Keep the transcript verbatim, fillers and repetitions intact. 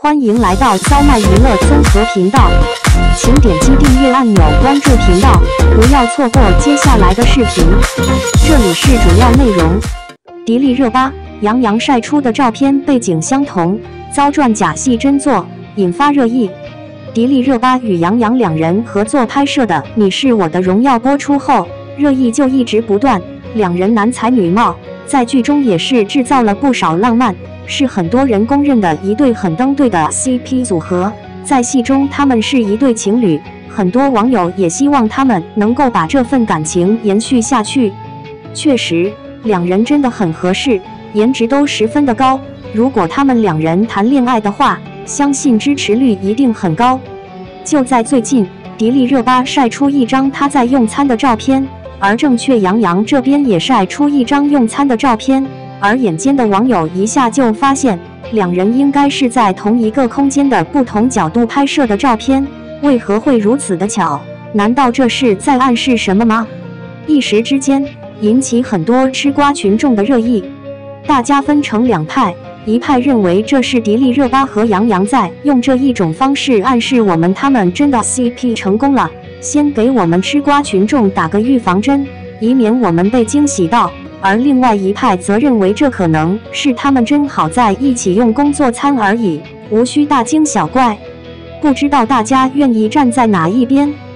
欢迎来到烧麦娱乐综合频道，请点击订阅按钮关注频道，不要错过接下来的视频。这里是主要内容：迪丽热巴、杨洋晒出的照片背景相同，遭赚假戏真做，引发热议。迪丽热巴与杨洋两人合作拍摄的《你是我的荣耀》播出后，热议就一直不断。两人男才女貌，在剧中也是制造了不少浪漫，是很多人公认的一对很登对的 C P 组合。在戏中，他们是一对情侣，很多网友也希望他们能够把这份感情延续下去。确实，两人真的很合适，颜值都十分的高。如果他们两人谈恋爱的话，相信支持率一定很高。就在最近，迪丽热巴晒出一张她在用餐的照片，而正确杨洋这边也晒出一张用餐的照片，而眼尖的网友一下就发现，两人应该是在同一个空间的不同角度拍摄的照片。为何会如此的巧？难道这是在暗示什么吗？一时之间引起很多吃瓜群众的热议，大家分成两派，一派认为这是迪丽热巴和杨洋在用这一种方式暗示我们他们真的 C P 成功了，先给我们吃瓜群众打个预防针，以免我们被惊喜到。而另外一派则认为这可能是他们真好在一起用工作餐而已，无需大惊小怪。不知道大家愿意站在哪一边？